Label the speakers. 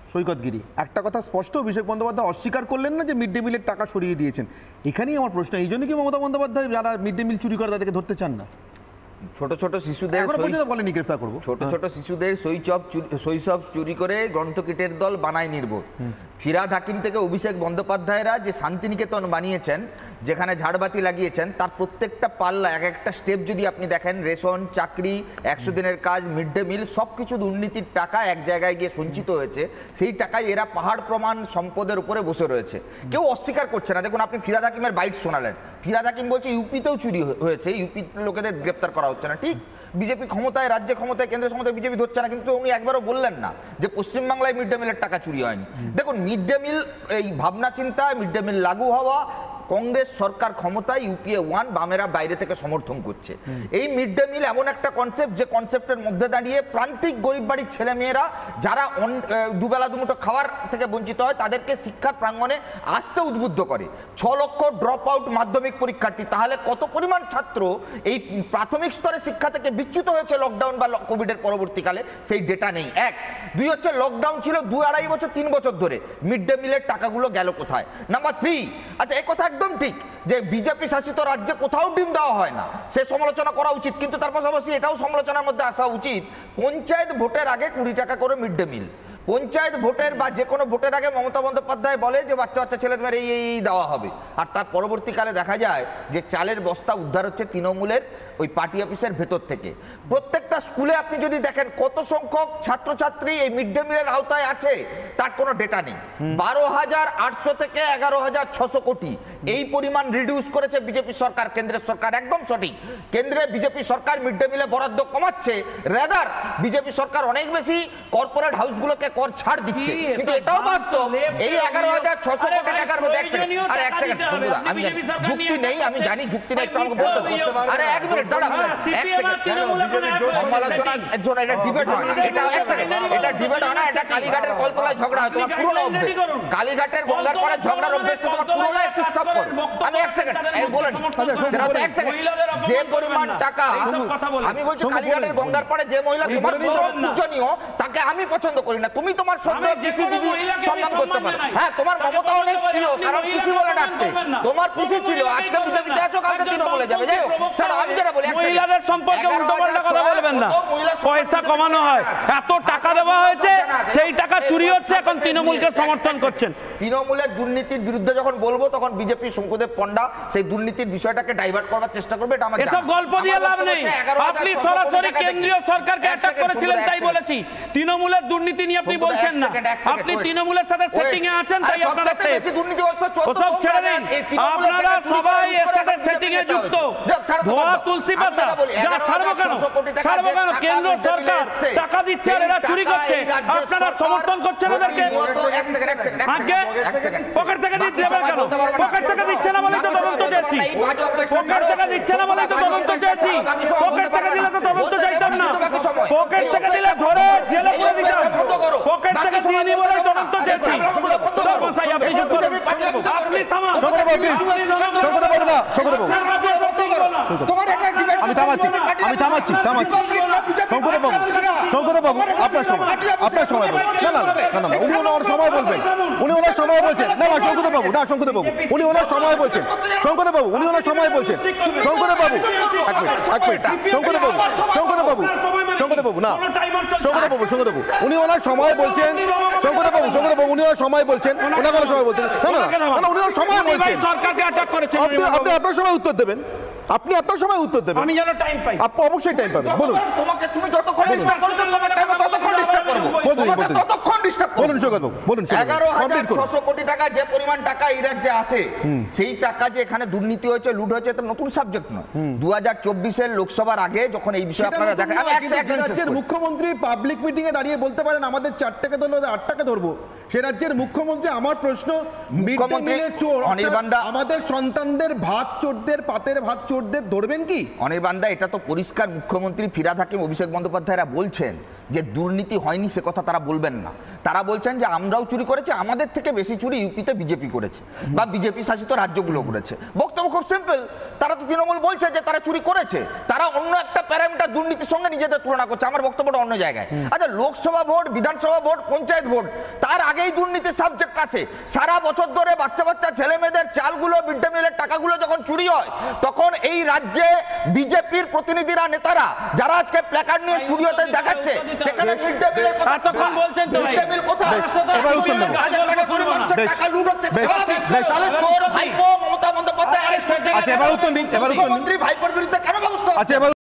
Speaker 1: সৈকতগিরি একটা কথা স্পষ্ট, অভিষেক বন্দ্যোপাধ্যায় অস্বীকার করলেন না যে মিড ডে মিলের টাকা সরিয়ে দিয়েছেন। এখানেই আমার প্রশ্ন, এই জন্য কি মমতা বন্দ্যোপাধ্যায় যারা মিড ডে মিল চুরি করে তাদেরকে ধরতে চান না?
Speaker 2: ছোট ছোট শিশুদের ছোট ছোট শিশুদের শৈশব চুরি করে গ্রন্থকিটের দল বানায় নির্বোধ। ফিরহাদ হাকিম থেকে অভিষেক বন্দ্যোপাধ্যায়রা যে শান্তিনিকেতন বানিয়েছেন, যেখানে ঝাড়বাতি লাগিয়েছেন, তার প্রত্যেকটা পাল্লা এক একটা স্টেপ যদি আপনি দেখেন, রেশন, চাকরি, 100 দিনের কাজ, মিড ডে মিল, সব কিছু দুর্নীতির টাকা এক জায়গায় গিয়ে সঞ্চিত হয়েছে। সেই টাকায় এরা পাহাড় প্রমাণ সম্পদের উপরে বসে রয়েছে, কেউ অস্বীকার করছে না। দেখুন, আপনি ফিরহাদ হাকিমের বাইট শোনালেন, ফিরহাদ হাকিম বলছে ইউপিতেও চুরি হয়েছে, ইউপি লোকেদের গ্রেপ্তার করা হচ্ছে না। ঠিক, বিজেপি ক্ষমতায়, রাজ্যে ক্ষমতায়, কেন্দ্রের ক্ষমতায়, বিজেপি ধরছে না, কিন্তু উনি একবারও বললেন না যে পশ্চিমবাংলায় মিড ডে মিলের টাকা চুরি হয়নি। দেখুন, মিড ডে মিল, এই ভাবনা চিন্তা, মিড ডে মিল লাগু হওয়া, কংগ্রেস সরকার ক্ষমতায়, ইউপিএ 1, বামেরা বাইরে থেকে সমর্থন করছে। এই মিড ডে মিল এমন একটা কনসেপ্ট, যে কনসেপ্টের মধ্যে দাঁড়িয়ে প্রান্তিক গরিব বাড়ির ছেলেমেয়েরা যারা দুবেলা দুমুঠো খাওয়ার থেকে বঞ্চিত হয়, তাদেরকে শিক্ষার প্রাঙ্গণে আসতে উদ্বুদ্ধ করে। 6 লক্ষ ড্রপ আউট মাধ্যমিক পরীক্ষার্থী, তাহলে কত পরিমাণ ছাত্র এই প্রাথমিক স্তরে শিক্ষা থেকে বিচ্যুত হয়েছে লকডাউন বা কোভিডের পরবর্তীকালে, সেই ডেটা নেই। 1, 2 হচ্ছে লকডাউন ছিল 2-2.5 বছর, 3 বছর ধরে, মিড ডে মিলের টাকাগুলো গেল কোথায়? নাম্বার 3, আচ্ছা এই কথা একদম ঠিক যে বিজেপি শাসিত রাজ্যে কোথাও ডিম দেওয়া হয় না, সে সমালোচনা করা উচিত, কিন্তু তার পাশাপাশি এটাও সমালোচনার মধ্যে আসা উচিত, পঞ্চায়েত ভোটের আগে 20 টাকা করে মিড ডে মিল, পঞ্চায়েত ভোটের বা যে কোনো ভোটের আগে মমতা বন্দ্যোপাধ্যায় বলে যে বাচ্চা বাচ্চা ছেলেদের এই দেওয়া হবে, আর তার পরবর্তীকালে দেখা যায় যে চালের বস্তা উদ্ধার হচ্ছে তৃণমূলের ওই পার্টি অফিসের ভেতর থেকে। প্রত্যেকটা স্কুলে আপনি যদি দেখেন কত সংখ্যক ছাত্রছাত্রী এই মিড ডে মিলের আওতায় আছে, তার কোনো ডেটা নেই। 12,800 থেকে 11,600 কোটি এই পরিমাণ রিডিউস করেছে বিজেপি সরকার, কেন্দ্রের সরকার, একদম সঠিক। কেন্দ্রে বিজেপি সরকার মিড ডে মিলে বরাদ্দ কমাচ্ছে, রেদার বিজেপি সরকার অনেক বেশি কর্পোরেট হাউসগুলোকে কর ছাড় দিচ্ছে। কিন্তু এটাও বাস্তব, এই 11,600 কোটি টাকার মধ্যে এক সেকেন্ড, আমি যুক্তি নেই, আমি জানি যুক্তি নেই, একটু আমাকে বলতে দাও। আরে এক মিনিট দাঁড়া, এক সেকেন্ড, সমালোচনার জন্য এটা ডিবেট হয় না, এটা এক সেকেন্ড, এটা ডিবেট হয় না, এটা কালীঘাটের কলতলায় ঝগড়া হয়, তোমার পুরনো অভ্যেস, কালীঘাটের গঙ্গার পাড়ে ঝগড়ার অভ্যেস তোমার পুরনো, একটু স্টপ করো। আমি এক সেকেন্ড বলে নি, এক সেকেন্ড, যে পরিমাণ টাকা, আমি বলছি কালীঘাটের গঙ্গার পাড়ে যে মহিলা তোমার পূজনীয়, তাকে আমি পছন্দ করি না, তুমি তোমার সন্দেহ পিসি দিদি সম্মান করতে পারো। হ্যাঁ, তোমার মমতা অনেক প্রিয়, কারণ পিসি বলে ডাকতে, তোমার পিসি ছিল, আজকে বিজেপিতে আছো, কালকে তৃণমূলে যাবে। যাই হোক, ছাড়ো, আমি যেটা বলি,
Speaker 3: মহিলাদের সম্পর্কে উল্টোপাল্টা কথা বলবেন না, পয়সা কমানো হয়, এত টাকা দেওয়া হয়েছে, সেই টাকা চুরি হচ্ছে, এখন তৃণমূলকে সমর্থন করছেন।
Speaker 2: তৃণমূলের দুর্নীতির বিরুদ্ধে যখন বলবো, তখন বিজেপি শঙ্কুদেব পণ্ডা সেই দুর্নীতির বিষয়টাকে ডাইভার্ট করার চেষ্টা করবে, এটা আমার
Speaker 3: এসব গল্প দিয়ে লাভ নেই। আপনি সরাসরি কেন্দ্রীয় সরকারকে অ্যাটাক করেছিলেন, তাই বলেছি। তৃণমূলের দুর্নীতি নিয়ে আপনি বলছেন না, আপনি তৃণমূলের সাথে সেটিং এ আছেন, তাই আপনারা ওসব ছেড়ে দিন। আপনারা সবাই এর সাথে সেটিং এ যুক্ত। ধোয়া তুলসী পাতা, যা ছাড়বো কেন, ছাড়বো কেন? কেন্দ্র সরকার টাকা দিচ্ছে আর এরা চুরি করছে, আপনারা সমর্থন করছেন ওদেরকে। আগে পকেট থেকে দিচ্ছে কেন? পকেট থেকে দিচ্ছে না বলেই তো তদন্ত চেয়েছি, পকেট থেকে দিচ্ছে না বলেই তো তদন্ত চেয়েছি। পকেট থেকে দিলে তো তদন্ত চাইতাম না, পকেট থেকে দিলে ধরে জেলে পুরে দিতাম, পকেট থেকে দিয়ে নি বলেই তদন্ত চেয়েছি। আপনি চুপ করুন, আপনি থামান,
Speaker 1: আমি থামাচ্ছি, শঙ্কর বাবু, আপনার সময় না, উনি ওনার সময় বলবেন, উনি ওনার সময় বলছেন, না শঙ্কর বাবু, না শঙ্কর বাবু, উনি ওনার সময় বলছেন, শঙ্কর বাবু, উনি ওনার সময় বলছেন, শঙ্কর বাবু, এক মিনিট, শঙ্কর বাবু, না শঙ্কর বাবু, উনি ওনার সময় বলছেন, শঙ্কর বাবু, উনি ওনার সময় বলছেন, ওনার কোনো সময় বলছেন, না উনি ওনার সময় বলছেন,
Speaker 3: সরকারকে অ্যাটাক করেছেন,
Speaker 1: আপনি আপনার সময় উত্তর দেবেন, আপনি আপনার সময় উত্তর দেবেন,
Speaker 3: আমি যেন টাইম পাই,
Speaker 1: আপনি অবশ্যই টাইম পাবেন, বলুন।
Speaker 2: তোমাকে তুমি যতক্ষণ ডিস্টার্ব করছো, তোমার টাইমে ততক্ষণ ডিস্টার্ব করব, ততক্ষণ ডিস্টার্ব করব।
Speaker 1: বলুন শোকত বাবু, বলুন।
Speaker 2: 11,600 কোটি টাকা যে পরিমাণ টাকা এই রাজ্যে আসে, সেই টাকা যে এখানে দুর্নীতি হয়েছে, লুট হয়েছে, এটা নতুন সাবজেক্ট নয়। 2024 লোকসভার আগে যখন এই বিষয়ে আপনারা দেখেন,
Speaker 1: রাজ্যের মুখ্যমন্ত্রী পাবলিক মিটিং এ দাঁড়িয়ে বলতে পারেন আমাদের 4 টাকা ধরলে 8 টাকা ধরবো, সে রাজ্যের মুখ্যমন্ত্রী। আমার প্রশ্ন,
Speaker 2: মুখ্যমন্ত্রী অনির্বাণদা
Speaker 1: আমাদের সন্তানদের ভাত চোরদের, পাতের ভাত চোরদের ধরবেন কি?
Speaker 2: অনির্বাণদা, এটা তো পরিষ্কার মুখ্যমন্ত্রী ফিরহাদ হাকিম, অভিষেক বন্দ্যোপাধ্যায়রা বলছেন যে দুর্নীতি হয়নি সে কথা তারা বলবেন না। তারা বলছেন যে আমরাও চুরি করেছি, আমাদের থেকে বেশি চুরি ইউপিতে বিজেপি করেছে বা বিজেপি শাসিত রাজ্যগুলো করেছে। বক্তব্য খুব সিম্পল, তারা তো তৃণমূল বলছে যে তারা চুরি করেছে, তারা অন্য একটা প্যারামিটার দুর্নীতির সঙ্গে নিজেদের তুলনা করছে। আমার বক্তব্যটা অন্য জায়গায়। আচ্ছা, Lok Sabha vote, Vidhan Sabha vote, panchayat vote, তার আগেই দুর্নীতির সাবজেক্ট আছে। সারা বছর ধরে বাচ্চা বাচ্চা ছেলে মেয়েদের চালগুলো, মিড ডে মিলের টাকাগুলো যখন চুরি হয়, তখন এই রাজ্যে বিজেপির প্রতিনিধিরা, নেতারা যারা আজকে প্ল্যাকার্ড নিয়ে স্টুডিওতে দেখাচ্ছে, সেখানে মিড ডে মিলের কথা
Speaker 3: এতক্ষণ বলছেন তো ভাই।
Speaker 2: মিড ডে মিল কোথায়?
Speaker 1: এবার উত্তর দেবো।
Speaker 2: 1000 টাকা করে মানুষের টাকা লুট হচ্ছে। তাহলে চোর ভাইপো মমতা বন্দ্যোপাধ্যায়
Speaker 1: আচ্ছা, এবার উত্তর নিন, এবার উত্তর নিন।
Speaker 2: মন্ত্রী ভাইপোর বিরুদ্ধে কেন ব্যবস্থা?
Speaker 1: আচ্ছা, এবার